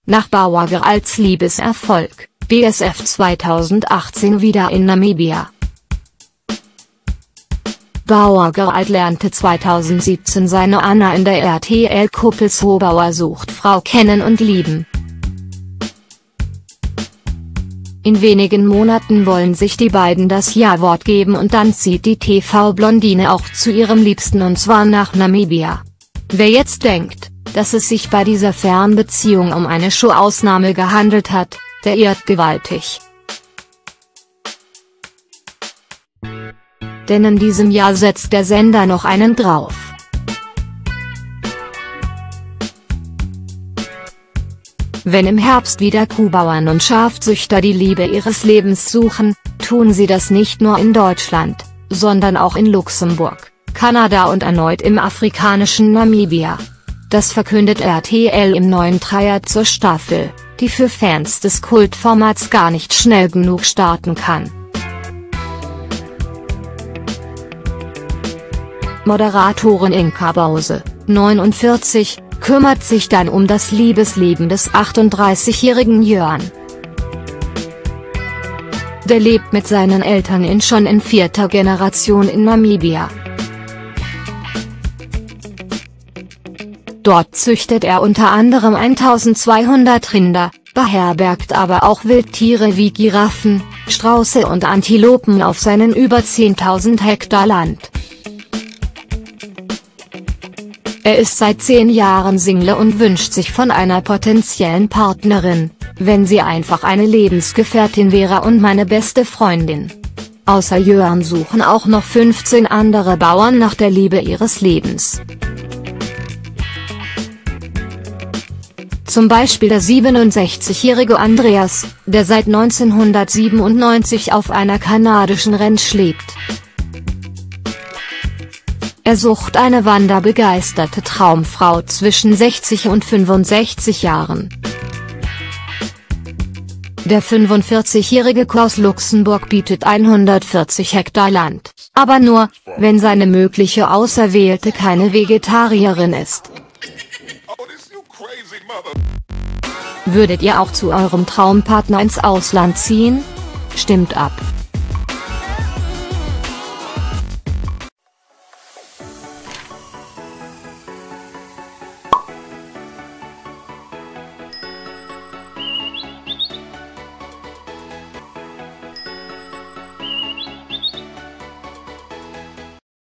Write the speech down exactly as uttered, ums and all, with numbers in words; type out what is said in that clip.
Nach Bauer als Liebeserfolg, B S F zweitausendachtzehn wieder in Namibia. Bauer lernte zweitausendsiebzehn seine Anna in der R T L-Kuppel-Show Bauer sucht Frau kennen und lieben. In wenigen Monaten wollen sich die beiden das Ja-Wort geben und dann zieht die T V-Blondine auch zu ihrem Liebsten und zwar nach Namibia. Wer jetzt denkt, dass es sich bei dieser Fernbeziehung um eine Show-Ausnahme gehandelt hat, der irrt gewaltig. Denn in diesem Jahr setzt der Sender noch einen drauf. Wenn im Herbst wieder Kuhbauern und Schafzüchter die Liebe ihres Lebens suchen, tun sie das nicht nur in Deutschland, sondern auch in Luxemburg, Kanada und erneut im afrikanischen Namibia. Das verkündet R T L im neuen Trailer zur Staffel, die für Fans des Kultformats gar nicht schnell genug starten kann. Moderatorin Inka Bause, neunundvierzig, kümmert sich dann um das Liebesleben des achtunddreißigjährigen Jörn. Der lebt mit seinen Eltern in schon in vierter Generation in Namibia. Dort züchtet er unter anderem eintausendzweihundert Rinder, beherbergt aber auch Wildtiere wie Giraffen, Strauße und Antilopen auf seinen über zehntausend Hektar Land. Er ist seit zehn Jahren Single und wünscht sich von einer potenziellen Partnerin, wenn sie einfach eine Lebensgefährtin wäre und meine beste Freundin. Außer Jörn suchen auch noch fünfzehn andere Bauern nach der Liebe ihres Lebens. Zum Beispiel der siebenundsechzigjährige Andreas, der seit neunzehnhundertsiebenundneunzig auf einer kanadischen Ranch lebt. Er sucht eine wanderbegeisterte Traumfrau zwischen sechzig und fünfundsechzig Jahren. Der fünfundvierzigjährige aus Luxemburg bietet hundertvierzig Hektar Land, aber nur, wenn seine mögliche Auserwählte keine Vegetarierin ist. Würdet ihr auch zu eurem Traumpartner ins Ausland ziehen? Stimmt ab!